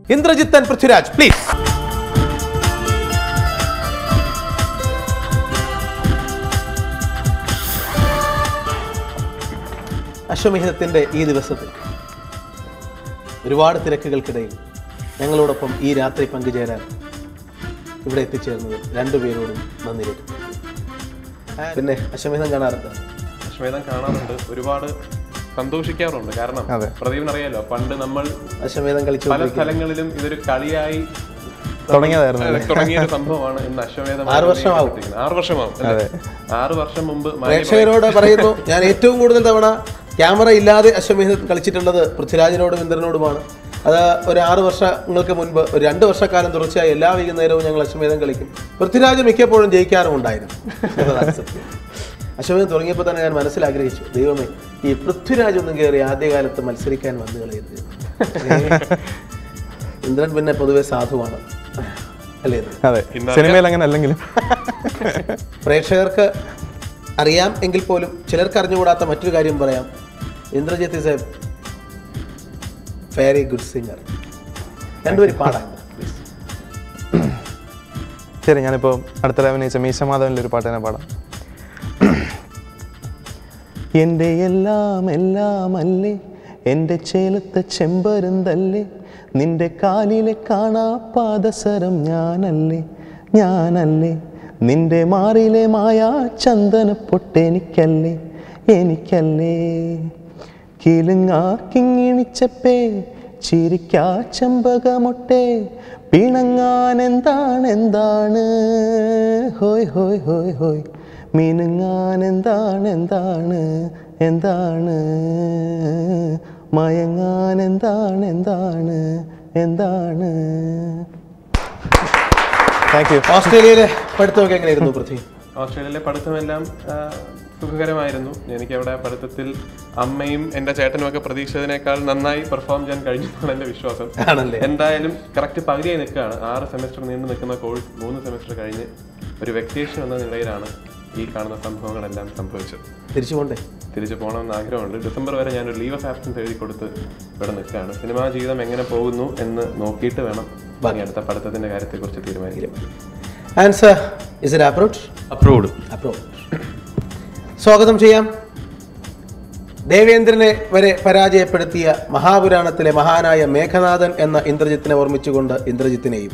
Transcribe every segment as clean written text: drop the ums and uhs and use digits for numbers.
Indrajith and Prithviraj, please. അശ്വമേധത്തിൻ്റെ ഈ ദിവസത്തിൽ ഒരുപാട് തിരക്കുകൾക്കിടയിൽ ഞങ്ങളോടൊപ്പം ഈ രാത്രി പങ്കുചേരാൻ ഇവിടെ എത്തിച്ചേർന്നത് രണ്ടുപേരോടും നന്ദി രേഖപ്പെടുത്തുന്നു. പിന്നെ അശ്വമേധം കാണാറുണ്ട്? അശ്വമേധം കാണാറുണ്ട്, ഒരുപാട് സന്തോഷിക്കാറുണ്ട്. കാരണം പ്രദീപിനറിയാലോ, പണ്ട് നമ്മൾ അശ്വമേധം കളിച്ചു പല സ്ഥലങ്ങളിലും ഇതൊരു കളിയായി തുടങ്ങിയ ഒരു സംഭവമാണ്. ഇന്ന് അശ്വമേധം 6 വർഷമാവും. 6 വർഷം മുമ്പ് പ്രേക്ഷകരോട് പറയുന്നു, ഞാൻ ഏറ്റവും കൂടുതൽ തവണ ക്യാമറ ഇല്ലാതെ അശ്വമേധം കളിച്ചിട്ടുള്ളത് പൃഥ്വിരാജിനോടും ഇന്ദ്രനോടുമാണ്. അത് ഒരു 6 വർഷങ്ങൾക്ക് മുൻപ്, ഒരു 2 വർഷക്കാലം തുടർച്ചയായി എല്ലാ വൈകുന്നേരവും ഞങ്ങൾ അശ്വമേധം കളിക്കും. പൃഥ്വിരാജ് മിക്കപ്പോഴും ജയിക്കാറുമുണ്ടായിരുന്നു. അശ്വമേധം തുടങ്ങിയപ്പോൾ തന്നെ ഞാൻ മനസ്സിലാഗ്രഹിച്ചു, ദൈവമേ, ഈ പൃഥ്വിരാജ് ഒന്നും കയറി ആദ്യകാലത്ത് മത്സരിക്കാൻ വന്നു കളയരുത്. ഇന്ദ്രൻ പിന്നെ പൊതുവെ സാധുവാണ്, അല്ലേ? സിനിമയിൽ അങ്ങനെ അല്ലെങ്കിലും പ്രേക്ഷകർക്ക് അറിയാം എങ്കിൽ പോലും ചിലർക്ക് അറിഞ്ഞുകൂടാത്ത മറ്റൊരു കാര്യം പറയാം. Indrajith is a very good singer. രണ്ടുപേരും പാടാം. ശരി, ഞാനിപ്പോൾ അടുത്തിടെ അഭിനയിച്ച മീശമാധവനിലെ ഒരു പാട്ട് തന്നെ പാടാം. എൻ്റെ എല്ലാം എല്ലാം അല്ലേ, എൻ്റെ ചേലത്തെ ചെമ്പരുന്തല്ലേ, നിന്റെ കാലിലെ കാണാ പാദസരം ഞാനല്ലേ, ഞാനല്ലേ, നിന്റെ മാറിലെ മായാ ചന്ദന പൊട്ടെനിക്കല്ലേ, എനിക്കല്ലേ, കിലുങ്ങാ കിങ്ങിണിച്ചപ്പേ ചിരിക്കാ ചെമ്പകമൊട്ടെ, പിണങ്ങാൻ എന്താണ് എന്താണ്, ഹോയ് ഹോയ് ഹോയ് ഹോയ്, മിനുങ്ങാൻ എന്താണ് എന്താണ് എന്താണ്, മയങ്ങാൻ എന്താണ് എന്താണ് എന്താണ്. Thank you. ഓസ്ട്രേലിയയിലെ പഠിത്തമൊക്കെ എങ്ങനെയായിരുന്നു പൃഥ്വി? ഓസ്ട്രേലിയയിലെ പഠിത്തമെല്ലാം സുഖകരമായിരുന്നു. എനിക്കവിടെ പഠിത്തത്തിൽ അമ്മയും എൻ്റെ ചേട്ടനും ഒക്കെ പ്രതീക്ഷിച്ചതിനേക്കാൾ നന്നായി പെർഫോം ചെയ്യാൻ കഴിഞ്ഞതാണ് എൻ്റെ വിശ്വാസം. എന്തായാലും കറക്റ്റ് പകുതിയായി നിൽക്കുകയാണ്. 6 സെമസ്റ്റർ നീണ്ടു നിൽക്കുന്ന കോഴ്സ് 3 സെമസ്റ്റർ കഴിഞ്ഞ് ഒരു വെക്കേഷൻ എന്ന നിലയിലാണ് ഈ കാണുന്ന സംഭവങ്ങളെല്ലാം സംഭവിച്ചത്. തിരിച്ചു പോകണമെന്ന് ആഗ്രഹമുണ്ട്. ഡിസംബർ വരെ ഞാനൊരു ലീവ് ഓഫ് ആബ്സൻസ് എഴുതി കൊടുത്ത് ഇവിടെ നിൽക്കുകയാണ്. സിനിമാ ജീവിതം എങ്ങനെ പോകുന്നു എന്ന് നോക്കിയിട്ട് വേണം ഇനി അടുത്ത പഠിത്തത്തിൻ്റെ കാര്യത്തെക്കുറിച്ച് തീരുമാനിക്കാം. Answer is it approved? Approved. സ്വാഗതം ചെയ്യാം ദേവേന്ദ്രനെ വരെ പരാജയപ്പെടുത്തിയ മഹാപുരാണത്തിലെ മഹാനായ മേഘനാഥൻ എന്ന ഇന്ദ്രജിത്തിനെ ഓർമ്മിച്ചുകൊണ്ട് ഇന്ദ്രജിത്തിനെയും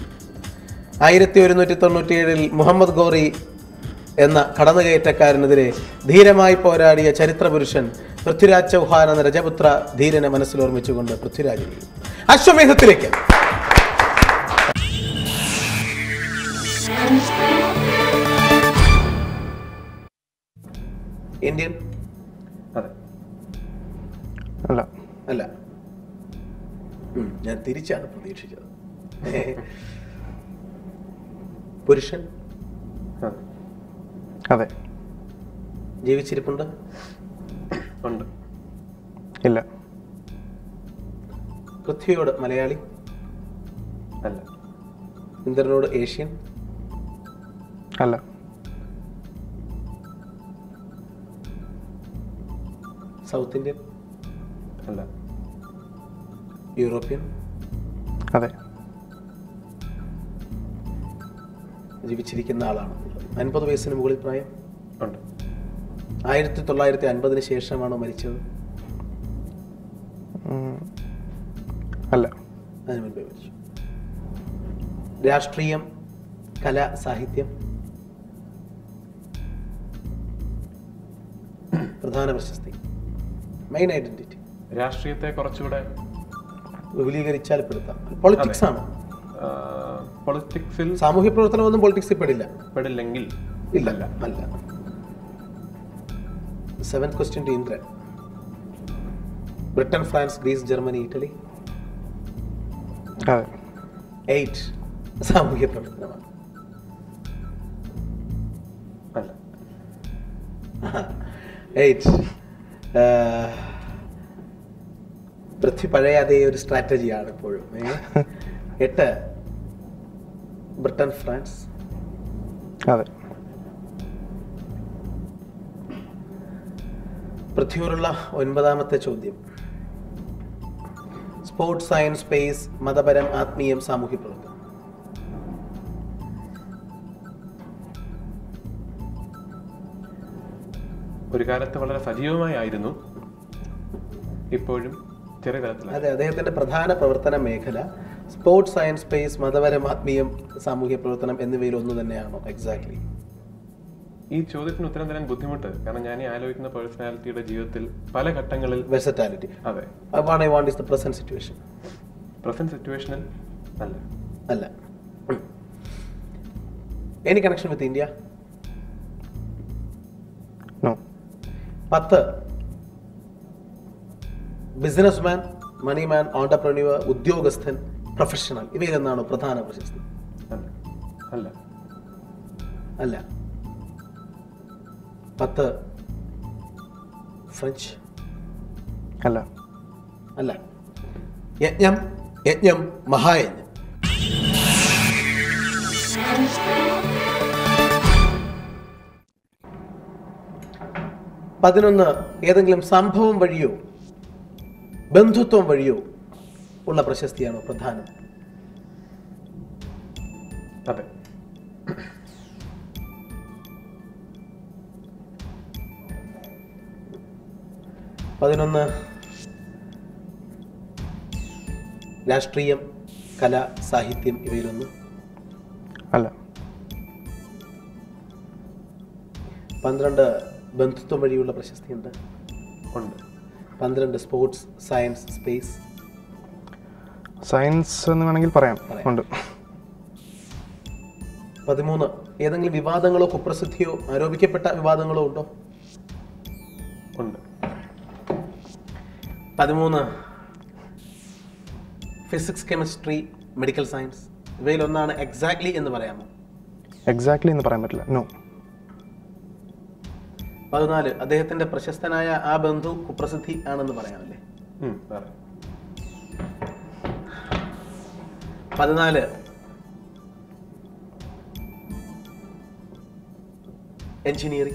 1197 മുഹമ്മദ് ഗോറി എന്ന കടന്നുകയറ്റക്കാരനെതിരെ ധീരമായി പോരാടിയ ചരിത്രപുരുഷൻ പൃഥ്വിരാജ് ചൗഹാൻ എന്ന രജപുത്ര ധീരനെ മനസ്സിലോർമ്മിച്ചുകൊണ്ട് പൃഥ്വിരാജിനെയും അശ്വമേധത്തിലേക്ക്. ഇന്ത്യൻ അല്ല, ഞാൻ തിരിച്ചാണ് പ്രതീക്ഷിച്ചത്. പുരുഷൻ അതെ. ജീവിച്ചിരിപ്പുണ്ട്? ഉണ്ട്. ഇല്ല. പൃഥ്വിയോട് മലയാളി? അല്ല. ഇന്ദ്രനോട് ഏഷ്യൻ? അല്ല. South Indian? അല്ല. യൂറോപ്യൻ? അതെ. ജീവിച്ചിരിക്കുന്ന ആളാണ്. 50 വയസ്സിന് മുകളിൽ പ്രായം? ഉണ്ട്. 1950 ശേഷമാണോ മരിച്ചത്? അല്ല. അതിന് മുൻപേ മരിച്ചു. രാഷ്ട്രീയം, കല, സാഹിത്യം? പ്രധാന പ്രശസ്തി, മെയിൻ ഐഡന്റിറ്റി? രാഷ്ട്രീയത്തെ കുറച്ചുകൂടെ വിപുലീകരിച്ചാൽ പെടുത്താം. പൊളിറ്റിക്സ് ആണോ? പൊളിറ്റിക്സിൽ സാമൂഹ്യ പ്രവർത്തനമൊന്നും പൊളിറ്റിക്സിൽ പെടില്ലെങ്കിൽ ഇല്ല. അല്ല. 7th question to Indra. Britain, France, Greece, Germany, Italy? 8 സാമൂഹ്യ പ്രവർത്തനമാണ്. അല്ല. 8 പൃഥ്വി പഴയ അതേ ഒരു സ്ട്രാറ്റജിയാണ് ഇപ്പോഴും. 8 ബ്രിട്ടൻ, ഫ്രാൻസ്? അതെ. പൃഥ്വിയോടുള്ള 9ാമത്തെ ചോദ്യം. സ്പോർട്സ്, സയൻസ്, സ്പേസ്, മതപരം, ആത്മീയം, സാമൂഹ്യ പ്രവർത്തനം. ഒരു കാലത്ത് വളരെ സജീവമായിരുന്നു, ഇപ്പോഴും ചെറിയ തലത്തിലാണ്. അതെ, അദ്ദേഹത്തിന്റെ പ്രധാന പ്രവർത്തന മേഖല സ്പോർട്സ്, സയൻസ്, സ്പേസ്, മതപരം, ആത്മീയം, സാമൂഹ്യ പ്രവർത്തനം എന്നിവയിൽ ഒന്ന് തന്നെയാണോ? എക്സാക്ട്ലി. ഈ ചോദ്യത്തിന് ഉത്തരം തരാൻ ബുദ്ധിമുട്ട്, കാരണം ഞാൻ ഈ ആലോചിക്കുന്ന പേഴ്സണാലിറ്റിയുടെ ജീവിതത്തിൽ പല ഘട്ടങ്ങളിൽ വെർസറ്റാലിറ്റി. അതെ. What I want is the present situation. Present സിറ്റുവേഷനിൽ അല്ല. അല്ല. Any connection with India? No. 10 businessman, money man, entrepreneur, ഉദ്യോഗസ്ഥൻ, പ്രൊഫഷണൽ, ഇവയിൽ നിന്നാണോ പ്രധാന പ്രശസ്തി? അല്ല. അല്ല. അല്ല. 10 ഫ്രഞ്ച്? അല്ല. അല്ല. യജ്ഞം, യജ്ഞം, മഹായജ്ഞം. 11 ഏതെങ്കിലും സംഭവം വഴിയോ ബന്ധുത്വം വഴിയോ ഉള്ള പ്രശസ്തിയാണോ പ്രധാനം? അതെ. 11 രാഷ്ട്രീയം, കല, സാഹിത്യം, ഇവയിലൊന്ന്? അല്ല. 12 ബന്ധുത്വം വഴിയുള്ള പ്രശസ്തിയുണ്ട്? ഉണ്ട്. 12 സ്പോർട്സ്, സയൻസ്, സ്പേസ്? സയൻസ് എന്ന് വേണമെങ്കിൽ പറയാം. ഉണ്ട്. 13 ഏതെങ്കിലും വിവാദങ്ങളോ കുപ്രസിദ്ധിയോ ആരോപിക്കപ്പെട്ട വിവാദങ്ങളോ ഉണ്ടോ? ഉണ്ട്. 13 ഫിസിക്സ്, കെമിസ്ട്രി, മെഡിക്കൽ സയൻസ്, ഇവയിൽ ഒന്നാണ് എക്സാക്ട്ലി എന്ന് പറയാമോ? എക്സാക്ട്ലി എന്ന് പറയാൻ പറ്റില്ല. നോ. 14 അദ്ദേഹത്തിന്റെ പ്രശസ്തനായ ആ ബന്ധു കുപ്രസിദ്ധി ആണെന്ന് പറയാമല്ലേ? 14 എഞ്ചിനീയറിംഗ്,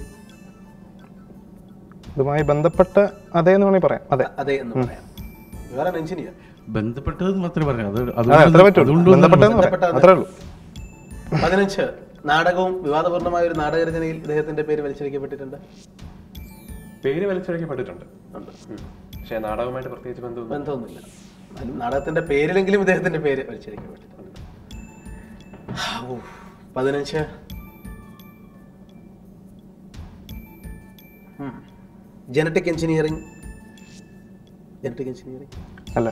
ഇതുമായി ബന്ധപ്പെട്ട അതേ എന്ന് വേണമെങ്കിൽ പറയാം. അതെ, അതെ എന്ന് പറയാം. വേറെ എഞ്ചിനീയർ ബന്ധപ്പെട്ടത് മാത്രമേ പറയാം. അത്രേ പറ്റുള്ളൂ. അത്രേ ഉള്ളൂ. 15 നാടകവും വിവാദപൂർണമായ ഒരു നാടകരചനയിൽ ഇദ്ദേഹത്തിന്റെ പേര് വലിച്ചഴിക്കപ്പെട്ടിട്ടുണ്ട്? പേര് വലിച്ചഴിക്കപ്പെട്ടിട്ടുണ്ട്, പക്ഷേ നാടകവുമായിട്ട് പ്രത്യേകിച്ച് ബന്ധമൊന്നുമില്ല. നാടകത്തിന്റെ പേരിലെങ്കിലും ഇദ്ദേഹത്തിന്റെ പേര് വലിച്ചഴിക്കപ്പെട്ടിട്ടുണ്ട്. 15 ജനറ്റിക് എഞ്ചിനീയറിംഗ്? അല്ല.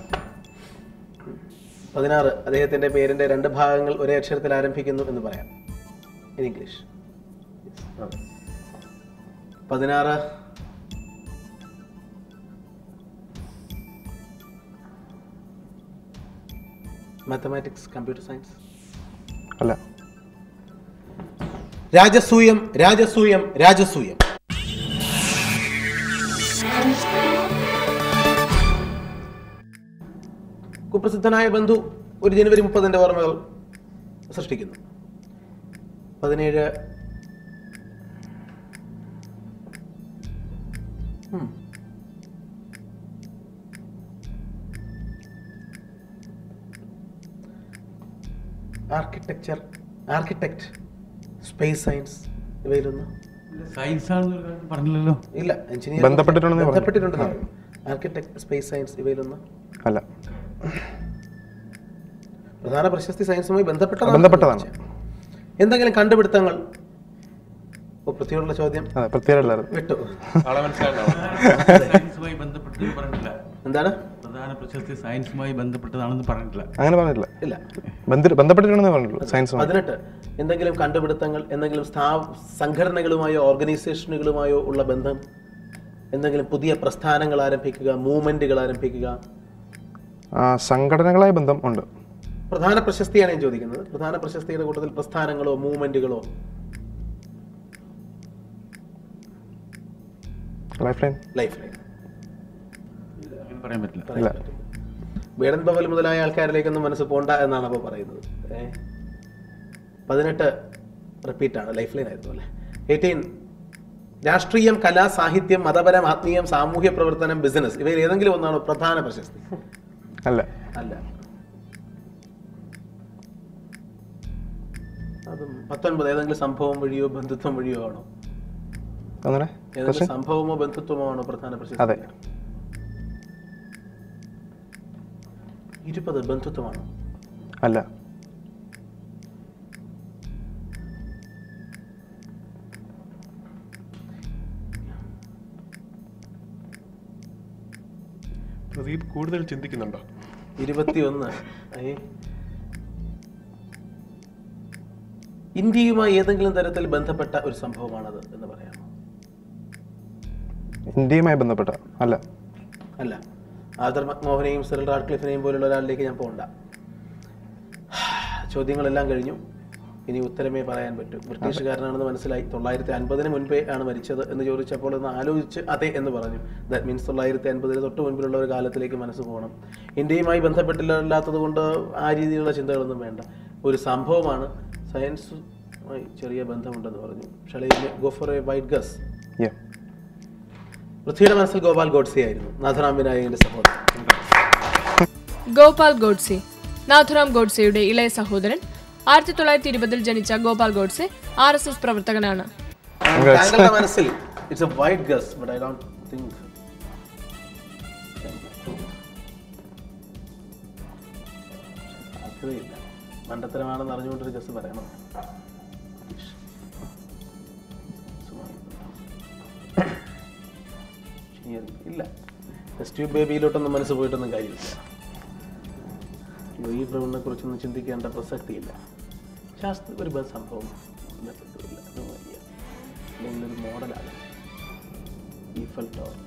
16 അദ്ദേഹത്തിന്റെ പേരിന്റെ 2 ഭാഗങ്ങൾ ഒരേ അക്ഷരത്തിൽ ആരംഭിക്കുന്നു എന്ന് പറയാം, in English. 16 mathematics, computer science? അല്ല. രാജസൂയം, രാജസൂയം, രാജസൂയം. കുപ്രസിദ്ധനായ ബന്ധു ഒരു ജനുവരി 30 ഓർമ്മകൾ സൃഷ്ടിക്കുന്നു. 17 ആർക്കിടെക്ചർ, ആർക്കിടെക്ട്, സ്പേസ്, സയൻസ്, ഇവയിലൊന്ന്? സയൻസ് ആണെന്ന് പറഞ്ഞില്ലല്ലോ. ഇല്ല, എഞ്ചിനീയറിംഗ് ബന്ധപ്പെട്ടിട്ടുണ്ടെന്ന്. ആർക്കിടെക്ട്, സ്പേസ്, സയൻസ്, ഇവയിലൊന്ന്? അല്ല. പ്രധാന പ്രശസ്തി സയൻസുമായി ബന്ധപ്പെട്ടതാണ്. എന്തെങ്കിലും കണ്ടുപിടുത്തങ്ങൾ? പൃഥ്വിയോടുള്ള ചോദ്യം വിട്ടു. സയൻസുമായി ബന്ധപ്പെട്ടത് പറഞ്ഞില്ല. എന്താണ് പ്രധാന പ്രശസ്തി സയൻസുമായി ബന്ധപ്പെട്ടതാണെന്ന് പറഞ്ഞിട്ടില്ല. അങ്ങനെ പറഞ്ഞിട്ടില്ല. ഇല്ല, ബന്ധപ്പെട്ടിട്ടുണ്ടെന്ന് പറഞ്ഞിട്ടുള്ളൂ. സയൻസ്. 18 എന്തെങ്കിലും കണ്ടുപിടുത്തങ്ങൾ, എന്തെങ്കിലും സംഘടനകളുമായോ ഓർഗനൈസേഷനുകളുമായോ ഉള്ള ബന്ധം, എന്തെങ്കിലും പുതിയ പ്രസ്ഥാനങ്ങൾ ആരംഭിക്കുക, മൂവ്മെന്റുകൾ ആരംഭിക്കുക? സംഘടനകളായ ബന്ധം ഉണ്ട്. പ്രധാന പ്രശസ്തിയാണ് ഞാൻ ചോദിക്കുന്നത്. പ്രധാന പ്രശസ്തിയുടെ കൂട്ടത്തിൽ പ്രസ്ഥാനങ്ങളോ മൂവ്മെന്റുകളോ? Life line. പറയാൻ പറ്റില്ല. വേടൻ പവൽ മുതലായ ആൾക്കാരിലേക്കൊന്നും മനസ്സ് പോണ്ട എന്നാണ് അപ്പോൾ പറയുന്നത്. 18 റിപ്പീറ്റാണ്, ലൈഫ് ലൈൻ ആയിരുന്നു അല്ലേ? 18 രാഷ്ട്രീയം, കല, സാഹിത്യം, മതപരം, ആത്മീയം, സാമൂഹ്യ പ്രവർത്തനം, ബിസിനസ്, ഇവയിൽ ഏതെങ്കിലും ഒന്നാണോ പ്രധാന പ്രശസ്തി? അല്ല. അല്ല. അതും 19 ഏതെങ്കിലും സംഭവം വഴിയോ ബന്ധുത്വം വഴിയോ ആണോ? ഏതെങ്കിലും സംഭവമോ ബന്ധുത്വമോ ആണോ പ്രധാന പ്രശ്നം? അതെ. 20 ബന്ധുത്വമാണോ? അല്ല. പ്രദീപ് കൂടുതൽ ചിന്തിക്കുന്നുണ്ടോ? 21. ഇന്ത്യയുമായി ഏതെങ്കിലും തരത്തിൽ ബന്ധപ്പെട്ട ഒരു സംഭവമാണത് എന്ന് പറയാമോ? ഇന്ത്യയുമായി ബന്ധപ്പെട്ട അല്ല. അല്ല. ആർതർ മക്മോഹനെയും സിറിൽ റാഡ്ക്ലിഫിനെയും പോലുള്ള ഒരാളിലേക്ക് ഞാൻ പോകണ്ട. ചോദ്യങ്ങളെല്ലാം കഴിഞ്ഞു. ഇനി ഉത്തരമേ പറയാൻ പറ്റൂ. ബ്രിട്ടീഷുകാരനാണെന്ന് മനസ്സിലായി. 950 മുൻപേ ആണ് മരിച്ചത് എന്ന് ചോദിച്ചപ്പോൾ ഒന്ന് ആലോചിച്ച് അതെ എന്ന് പറഞ്ഞു. ദാറ്റ് മീൻസ് 950 തൊട്ട് മുൻപിലുള്ള ഒരു കാലത്തിലേക്ക് മനസ്സ് പോകണം. ഇന്ത്യയുമായി ബന്ധപ്പെട്ടില്ലാത്തത് കൊണ്ട് ആ രീതിയിലുള്ള ചിന്തകളൊന്നും വേണ്ട. ഒരു സംഭവമാണ്. സയൻസുമായി ചെറിയ ബന്ധമുണ്ടെന്ന് പറഞ്ഞു. Go for a wide guess. പൃഥ്വിയുടെ മനസ്സിൽ ഗോപാൽ ഗോഡ്സെ ആയിരുന്നു. നാഥുറാം വിനായകന്റെ സഹോദരൻ. ഗോപാൽ ഗോഡ്സെ നാഥുറാം ഗോഡ്സെയുടെ ഇളയ സഹോദരൻ. 1920 ജനിച്ച ഗോപാൽ ഗോഡ്സെ RSS പ്രവർത്തകനാണ്. താങ്കളുടെ മനസ്സിൽ it's a wide guess but I don't think സാധ്യതയില്ല. മണ്ടത്തരമാണെന്ന് അറിഞ്ഞുകൊണ്ടൊരു ഗസ് പറയണം. ഇല്ല. ടെസ്റ്റ് ട്യൂബ് ബേബിയിലോട്ടൊന്നും മനസ്സ് പോയിട്ടൊന്നും കാര്യമില്ല. ഈ ബ്രൗണിനെ കുറിച്ചൊന്നും ചിന്തിക്കേണ്ട പ്രസക്തിയില്ല. ഒരു സംഭവം അല്ലെങ്കിൽ ഒരു മോഡലാണ് Eiffel tower.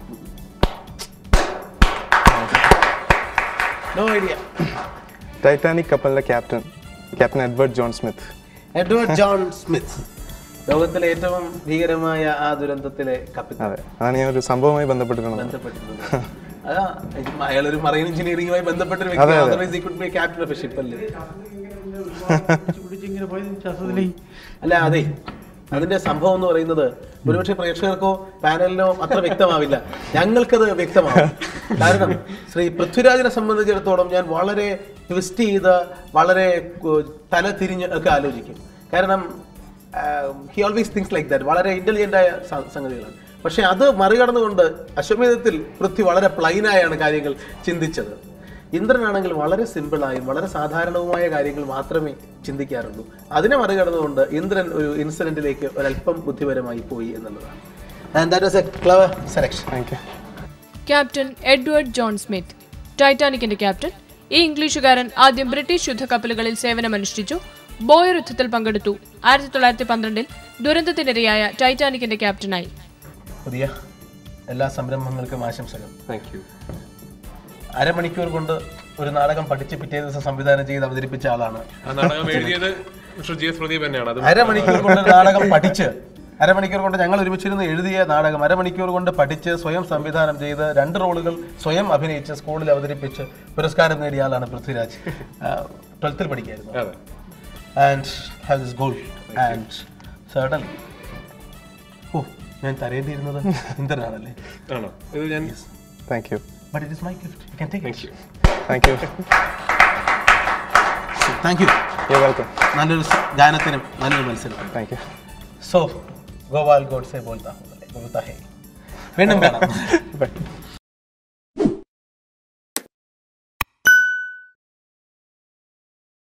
No idea. Titanic കപ്പലിലെ captain Edward John Smith. Edward John Smith ലോകത്തിലെ ഏറ്റവും ഭീകരമായ ആ ദുരന്തത്തിലെ കപ്പൽ. അതെ, അതാണ് ഞാൻ ഒരു സംഭവവുമായി ബന്ധപ്പെട്ടിട്ടുണ്ട്. അതാ അയാളൊരു മറൈൻ എഞ്ചിനീയറിംഗുമായി ബന്ധപ്പെട്ടൊരു വ്യക്തിയാണ്. Otherwise he could be captain of a ship അല്ലേ? അല്ല, അതെ. അതിന്റെ സംഭവം എന്ന് പറയുന്നത് ഒരുപക്ഷെ പ്രേക്ഷകർക്കോ പാനലിനോ അത്ര വ്യക്തമാവില്ല. ഞങ്ങൾക്കത് വ്യക്തമാവും. കാരണം ശ്രീ പൃഥ്വിരാജിനെ സംബന്ധിച്ചിടത്തോളം ഞാൻ വളരെ ട്വിസ്റ്റ് ചെയ്ത് വളരെ തല തിരിഞ്ഞ് ഒക്കെ ആലോചിക്കും. കാരണം he always things like that. വളരെ ഇന്റലിജന്റ് ആയ സംഗതികളാണ്. പക്ഷെ അത് മറികടന്നുകൊണ്ട് അശ്വമേധത്തിൽ പൃഥ്വി വളരെ പ്ലെയിനായാണ് കാര്യങ്ങൾ ചിന്തിച്ചത്. ഇന്ദ്രനാണെങ്കിൽ വളരെ സിമ്പിളായും വളരെ സാധാരണവുമായ കാര്യങ്ങൾ മാത്രമേ ചിന്തിക്കാറുള്ളൂ. അതിനെ മറികടന്നുകൊണ്ട് ഇന്ദ്രൻ ഒരു ഇൻസിഡന്റിലേക്ക് ഒരല്പം ബുദ്ധിപരമായി പോയി എന്നുള്ളതാണ്. And that was a clever selection. Thank you. Captain Edward John Smith, ടൈറ്റാനിക്കിന്റെ ക്യാപ്റ്റൻ. ഈ ഇംഗ്ലീഷുകാരൻ ആദ്യം ബ്രിട്ടീഷ് യുദ്ധക്കപ്പലുകളിൽ സേവനമനുഷ്ഠിച്ചു. ബോയർ യുദ്ധത്തിൽ പങ്കെടുത്തു. 1912 ദുരന്തത്തിനിരയായ ടൈറ്റാനിക്കിന്റെ ക്യാപ്റ്റനായി. പുതിയ എല്ലാ സംരംഭങ്ങൾക്കും ആശംസകൾ. Thank you. അരമണിക്കൂർ കൊണ്ട് ഒരു നാടകം പഠിച്ച് പിറ്റേ ദിവസം സംവിധാനം ചെയ്ത് അവതരിപ്പിച്ച ആളാണ്. അരമണിക്കൂർ കൊണ്ട് നാടകം പഠിച്ച്, അരമണിക്കൂർ കൊണ്ട് ഞങ്ങൾ ഒരുമിച്ചിരുന്ന് എഴുതിയ നാടകം അരമണിക്കൂർ കൊണ്ട് പഠിച്ച് സ്വയം സംവിധാനം ചെയ്ത് 2 റോളുകൾ സ്വയം അഭിനയിച്ച് സ്കൂളിൽ അവതരിപ്പിച്ച് പുരസ്കാരം നേടിയ ആളാണ് പൃഥ്വിരാജ്. 12th പഠിക്കായിരുന്നു. And have this goal and certainly ഞാൻ തരേണ്ടിയിരുന്നത് ഇന്ദ്രനാണല്ലേ? ആണോ? ഇത് ഞാൻ thank you. But it is my gift. You can take it. Thank you. Thank you. You're welcome. നല്ലൊരു ഗാനത്തിനും നല്ലൊരു മത്സരം. Thank you. So, Gopal Godse ബോൾത്താ ഹേ. വീണ്ടും കാണാം.